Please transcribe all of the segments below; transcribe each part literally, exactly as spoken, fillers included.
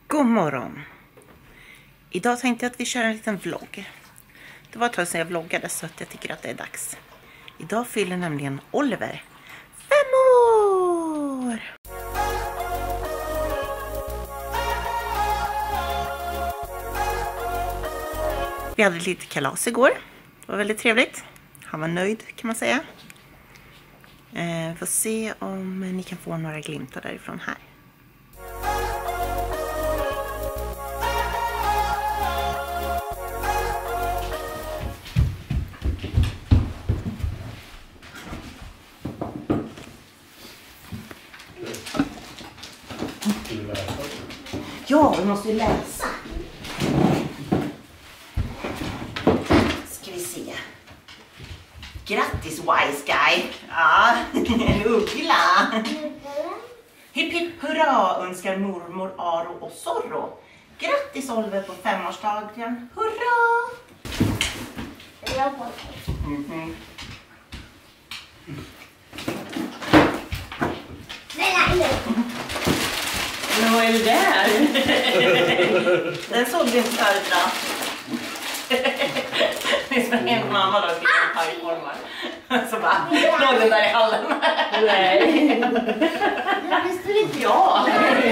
God morgon. Idag tänkte jag att vi kör en liten vlogg. Det var ett tag sedan jag vloggade så att jag tycker att det är dags. Idag fyller nämligen Oliver fem år! Vi hade lite kalas igår. Det var väldigt trevligt. Han var nöjd kan man säga. Eh, får se om ni kan få några glimtar därifrån här. Ja, vi måste ju läsa. Ska vi se. Grattis Wise Guy. Ja, en uggla. Hipp hipp hurra önskar mormor Aro och Zorro. Grattis Oliver på femårsdagen. Hurra! Mm-hmm. Men vad är det där? Den såg vi inte förut då. Det är som en mamma då fick en pajformar. Så bara, låg den där i hallen. Nej. Det står inte jag.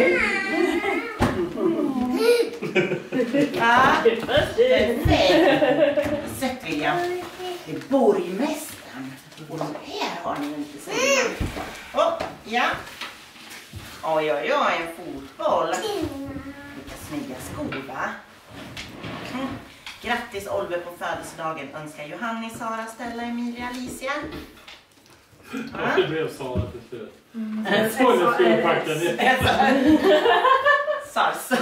Ja, perfekt. Sätt William. Det är borgmästaren. Och här har ni inte sett. Åh, ja. Oj, oj, oj, en fotboll. Vilka snygga skor, va? Mm. Grattis Oliver på födelsedagen önskar Johanni, Sara, Stella, Emilia, Alicia. Ja, det blev Sara till slut. Jag såg det skulle packa ner. Sars.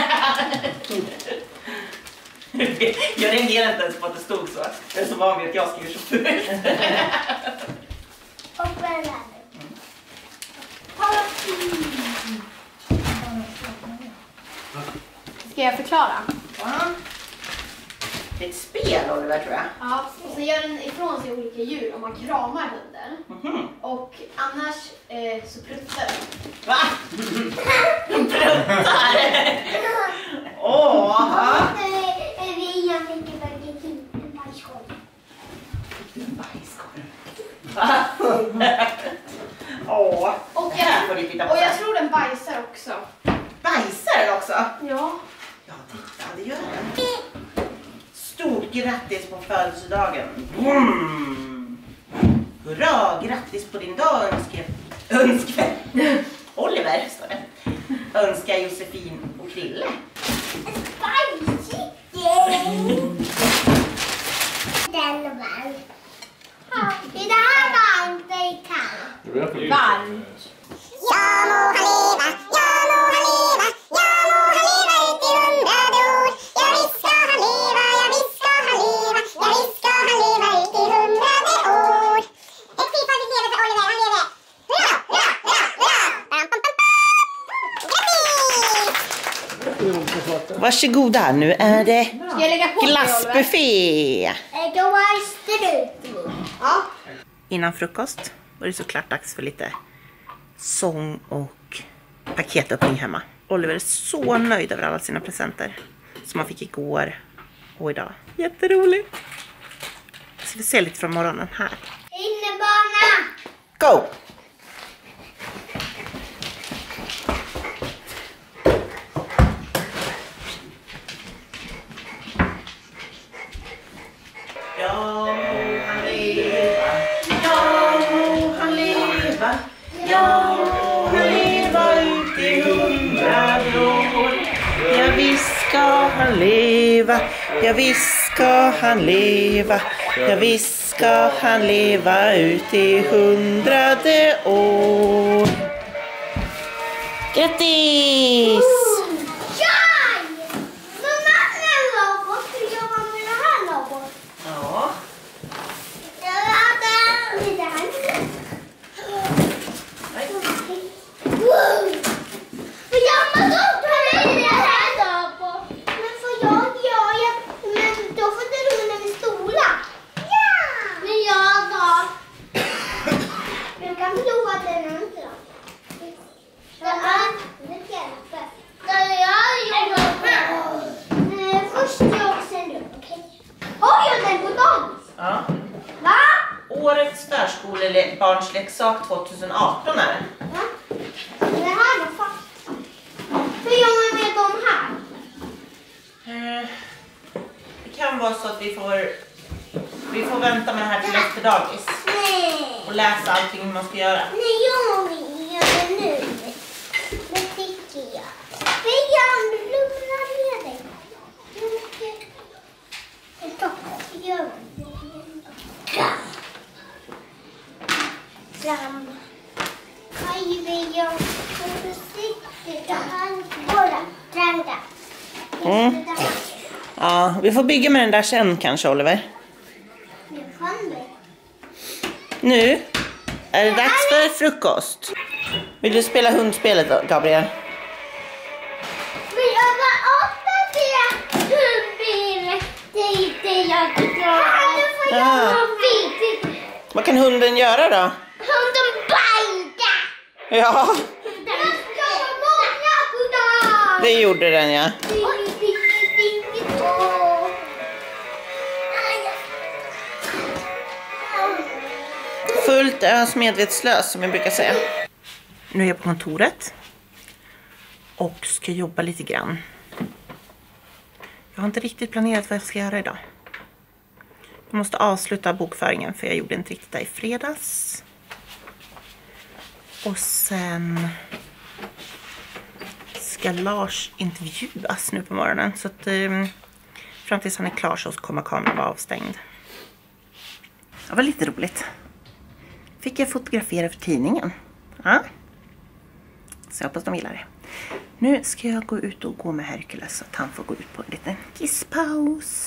Jag reagerar inte ens på att det stod så. Jag är så van vid att jag skriver så fult. Ska jag förklara? Ja. Det är ett spel, Oliver, tror jag. Ja, och så gör den ifrån sig olika djur om man kramar hunden. Mm-hmm. Och annars eh, så pruttar den. Va? Pruttar? Åh! Va? Åh! Och jag, och jag tror den bajsar också. Bajsar den också? Ja. Ja, titta, det gör den. Stort grattis på födelsedagen. Mm. Hurra, grattis på din dag önskar önskar Oliver, står det. Önskar Josefin och Krille. Den är varm. Är det här varmt eller kallt? Varmt. Ja må han leva, ja må han leva, ja må han leva ut i hundrade år. Ja visst ska han leva, ja visst ska han leva, ja visst ska han leva ut i hundrade år. Ett fyrfaldigt leve för Oliver, han lever. Hurra, hurra, hurra, hurra. Bam, bam, bam, bam. Grattis! Varsågoda, nu är det Ska jag lägga på glassbuffé. Då var det Ja. Innan frukost var det såklart dags för lite sång och paketöppning hemma. Oliver är så nöjd över alla sina presenter som han fick igår och idag. Jätteroligt. Så vi ser lite från morgonen här. Innebana! Go! Ja må han leva, ja må han leva, ja må han leva ut i hundrade år. Ja visst ska han leva, ja visst ska han leva, ja visst ska han leva ut i hundrade år. Grattis! Ja. Då får du rulla med stolar. Ja! Men jag då? Du kan prova den andra. barnsleksak tjugoarton är det. Ja. Det här var fast. Hur gör man med de här? Eh, det kan vara så att vi får vi får vänta med det här till efter dagis. Nej. Och läsa allting man ska göra. Nej, jag vill göra det nu. Det tycker jag. Men jag lugna ner dig. Jag gör det. Fram. Kaj vill jag försiktigt. Bara trända. Mm. Ja, vi får bygga med den där sen kanske, Oliver. Det kan vi. Nu är det dags för frukost. Vill du spela hundspelet då, Gabriel? Men jag var åtta fyra hundbil. Det är inte jag klarar. Nu får jag Ja. ha vitt. Vad kan hunden göra då? Hunden bajda. Ja, Jag ska ha många goddag. det gjorde den, ja. Fullt ös medvetslös, som jag brukar säga. Nu är jag på kontoret och ska jobba lite grann. Jag har inte riktigt planerat vad jag ska göra idag. Jag måste avsluta bokföringen för jag gjorde inte riktigt det i fredags. Och sen ska Lars intervjuas nu på morgonen. Så att um, fram tills han är klar så kommer kameran vara avstängd. Det var lite roligt. Fick jag fotografera för tidningen. Ja. Så jag hoppas de gillar det. Nu ska jag gå ut och gå med Herkules så att han får gå ut på en liten kisspaus.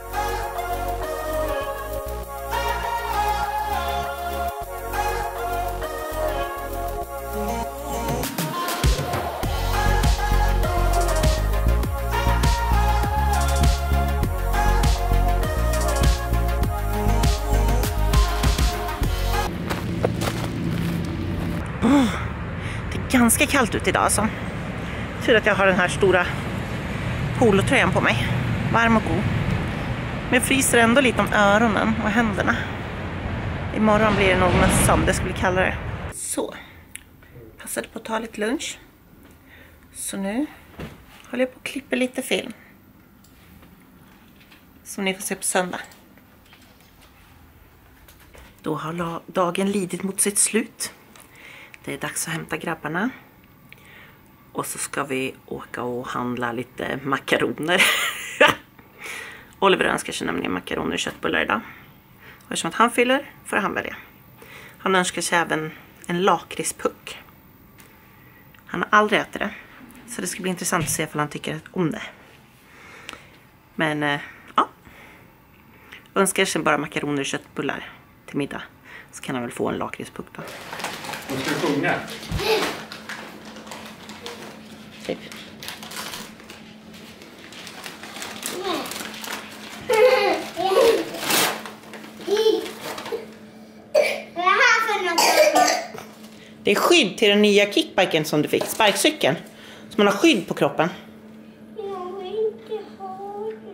Ganska kallt ut idag alltså. Tur att jag har den här stora polotröjan på mig. Varm och god. Men jag fryser ändå lite om öronen och händerna. Imorgon blir det nog mössan, det skulle vi kalla det. Så. Passade på att ta lite lunch. Så nu håller jag på att klippa lite film. Som ni får se på söndag. Då har dagen lidit mot sitt slut. Det är dags att hämta grabbarna. Och så ska vi åka och handla lite makaroner. Oliver önskar sig nämligen makaroner och köttbullar idag. Och eftersom att han fyller får han välja. Han önskar sig även en lakritspuck. Han har aldrig ätit det. Så det ska bli intressant att se om han tycker om det. Men eh, ja. Önskar sig bara makaroner och köttbullar till middag. Så kan han väl få en lakritspuck då. De ska sjunga. Typ. Det är skydd till den nya kickbiken som du fick, sparkcykeln. Så man har skydd på kroppen. Jag vill inte ha det.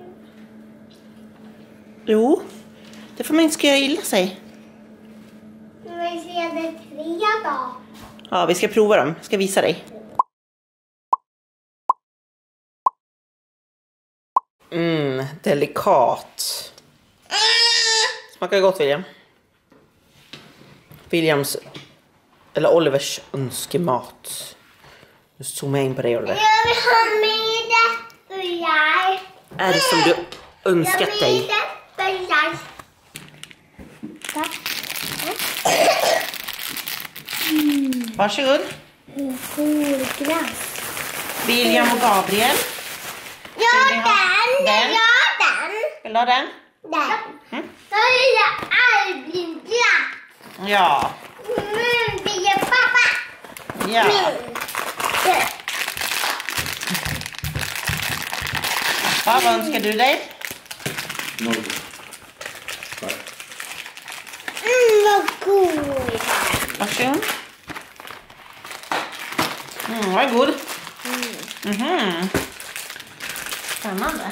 Jo, det får man inte ska göra illa sig. Jag vill se det tre dagar. Ja, vi ska prova dem. Jag ska visa dig. Mm, delikat. Smakar gott, William. Williams, eller Olivers önskemat. Nu zoomar jag in på dig, Oliver. Jag vill ha middagsbullar. Är det som du önskat dig? Middagsbullar. Varsågod. Kolglass. William och Gabriel. Ja, Vill ni ha den. den? Ja, den. Vill du ha den? Den. Mm. Då vill jag Albin glass. Ja. Mm, vill jag pappa. Ja. Mm. Ja, vad önskar du dig? Noll. Mm, vad god. Varsågod. Mm, vad god. Mhm. Spännande.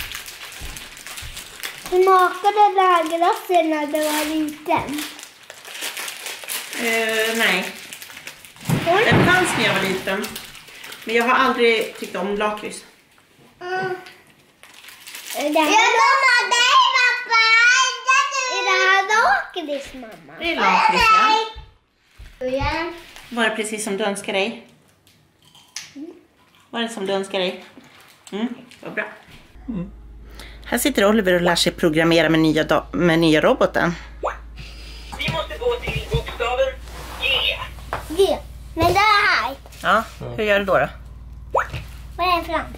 Hur smakade den här glassen när det var liten? Uh, nej. Den fanns när jag var liten. Men jag har aldrig tyckt om lakrits. Mm. Jag kommer dig, pappa. Är det här lakrits, mamma? Det är lakrits, ja. Ja. Var det precis som du önskar dig? Var det som du önskar dig? Mm, vad bra. Mm. Här sitter Oliver och lär sig programmera med nya, med nya roboten. Vi måste gå till bokstaven G. G. Men det är här. Ja, hur gör du då då? Vad är det fram?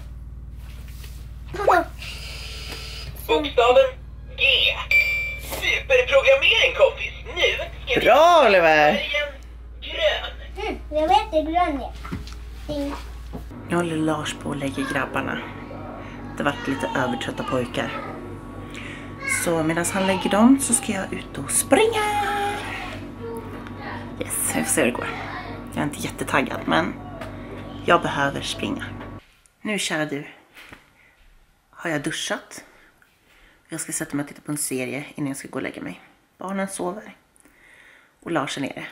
Bokstaven G. Superprogrammering, kompis. Nu ska vi Bra, Oliver! färgen grön. Mm, jag vet det grön är. Ding. Nu håller Lars på och lägger grabbarna. Det vart lite övertrötta pojkar. Så medan han lägger dem så ska jag ut och springa. Yes, jag får se hur det går. Jag är inte jättetaggad, men jag behöver springa. Nu, kära du, har jag duschat. Jag ska sätta mig och titta på en serie innan jag ska gå och lägga mig. Barnen sover och Lars är nere.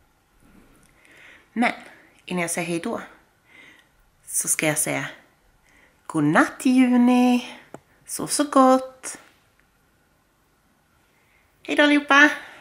Men innan jag säger hej då så ska jag säga godnatt, Juni. Sov så gott. Hej då allihopa.